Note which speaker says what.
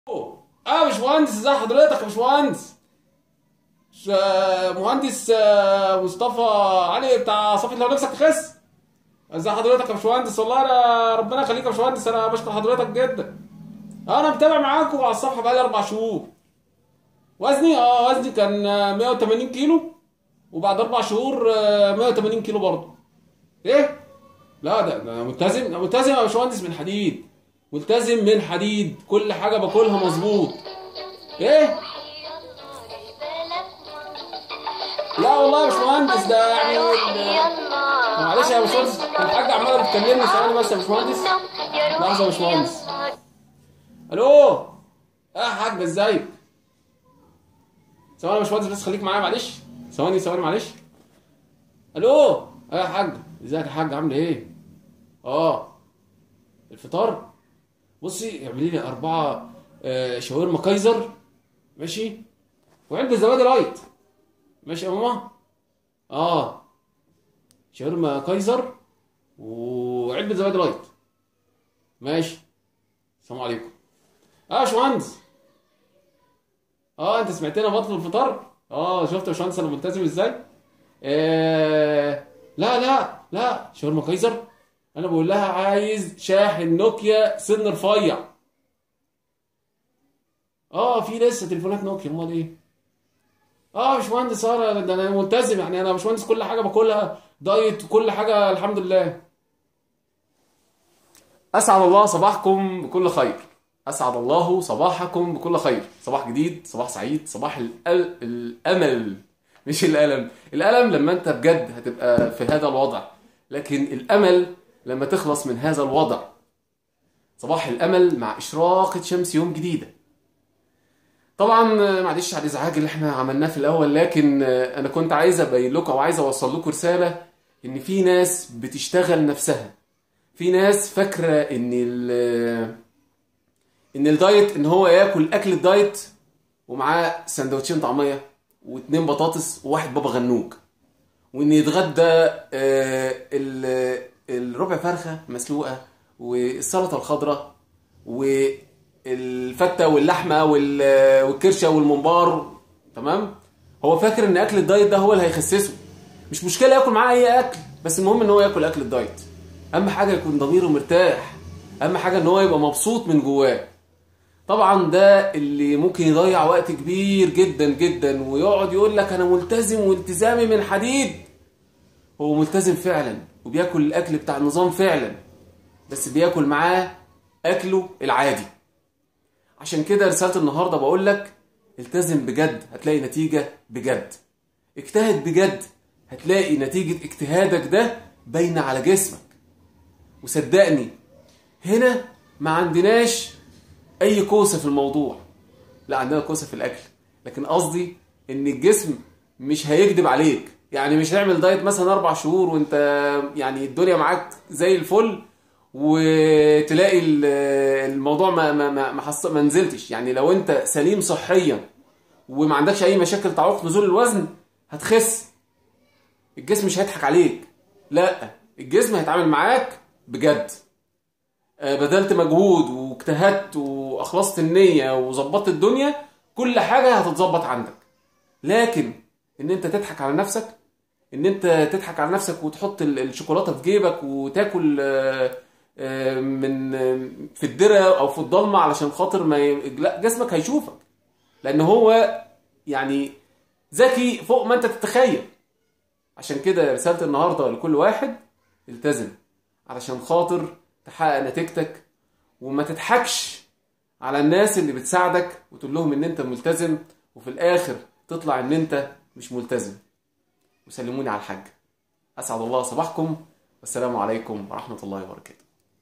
Speaker 1: اه يا باشمهندس، ازي حضرتك يا باشمهندس؟ مهندس مصطفى علي بتاع صفحة لو نفسك تخس. ازي حضرتك يا باشمهندس؟ والله انا ربنا يخليك يا باشمهندس، انا بشكر حضرتك جدا. انا متابع معاكم على الصفحة بقالي 4 شهور. وزني كان 180 كيلو، وبعد 4 شهور 180 كيلو برضه. ايه؟ لا ده انا ملتزم، انا ملتزم يا باشمهندس من حديد. ملتزم من حديد، كل حاجة باكلها مظبوط. ايه؟ لا والله يا باشمهندس ده يعني معلش يا باشمهندس، الحاجة عمالة بتكلمني، ثواني بس يا باشمهندس. لحظة يا باشمهندس. الو، يا حاج ازيك؟ ثواني يا باشمهندس بس خليك معايا معلش. ثواني معلش. الو، يا حاج ازيك يا حاج، عامل ايه؟ اه، الفطار. بصي اعملي لي 4 شاورما كايزر، ماشي، وعلبة زبادي لايت. ماشي يا ماما؟ اه، شاورما كايزر وعلبة زبادي لايت. ماشي. السلام عليكم. اه يا باشمهندس. اه انت سمعتني بطل الفطار؟ اه شفت يا باشمهندس انا ملتزم ازاي؟ لا شاورما كايزر. انا بقول لها عايز شاحن نوكيا سن رفيع. اه في لسه تليفونات نوكيا، امال ايه؟ اه يا باشمهندس، ده انا ملتزم يعني، انا يا باشمهندس كل حاجه باكلها دايت وكل حاجه الحمد لله. أسعد الله صباحكم بكل خير. أسعد الله صباحكم بكل خير. صباح جديد، صباح سعيد، صباح الأمل. مش الألم. الألم لما أنت بجد هتبقى في هذا الوضع، لكن الأمل لما تخلص من هذا الوضع. صباح الأمل مع إشراقة شمس يوم جديدة. طبعا معلش على الإزعاج اللي احنا عملناه في الأول، لكن أنا كنت عايز أبين لكم أو عايز أوصل لكم رسالة إن في ناس بتشتغل نفسها. في ناس فاكره ان الدايت ان هو ياكل اكل الدايت ومعاه سندوتشين طعميه واتنين بطاطس وواحد بابا غنوج، وان يتغدى الربع فرخه مسلوقه والسلطه الخضراء والفته واللحمه والكرشه والممبار. تمام. هو فاكر ان اكل الدايت ده هو اللي هيخسسه. مش مشكله ياكل معاه اي اكل، بس المهم ان هو ياكل اكل الدايت. اهم حاجه يكون ضميره مرتاح، اهم حاجه ان هو يبقى مبسوط من جواه. طبعا ده اللي ممكن يضيع وقت كبير جدا جدا ويقعد يقول لك انا ملتزم والتزامي من حديد. هو ملتزم فعلا وبياكل الاكل بتاع النظام فعلا، بس بياكل معاه اكله العادي. عشان كده رسالة النهارده بقول لك التزم بجد هتلاقي نتيجة بجد. اجتهد بجد هتلاقي نتيجة اجتهادك ده باينة على جسمك. وصدقني هنا ما عندناش اي كوسه في الموضوع، لا عندنا كوسه في الاكل. لكن قصدي ان الجسم مش هيكذب عليك، يعني مش هنعمل دايت مثلا 4 شهور وانت يعني الدنيا معاك زي الفل وتلاقي الموضوع ما نزلتش. يعني لو انت سليم صحيا وما عندكش اي مشاكل تعوق نزول الوزن هتخس. الجسم مش هيضحك عليك، لا الجسم هيتعامل معاك بجد. بذلت مجهود واجتهدت واخلصت النية وظبطت الدنيا، كل حاجة هتتظبط عندك. لكن ان انت تضحك على نفسك، ان انت تضحك على نفسك وتحط الشوكولاتة في جيبك وتاكل من في الدرة او في الضلمة علشان خاطر ما لا جسمك هيشوفك، لان هو يعني ذكي فوق ما انت تتخيل. عشان كده رسالة النهاردة لكل واحد التزم علشان خاطر تحقق نتيجتك، وما تضحكش على الناس اللي بتساعدك وتقول لهم ان انت ملتزم وفي الاخر تطلع ان انت مش ملتزم. وسلموني على الحاج. اسعد الله صباحكم والسلام عليكم ورحمة الله وبركاته.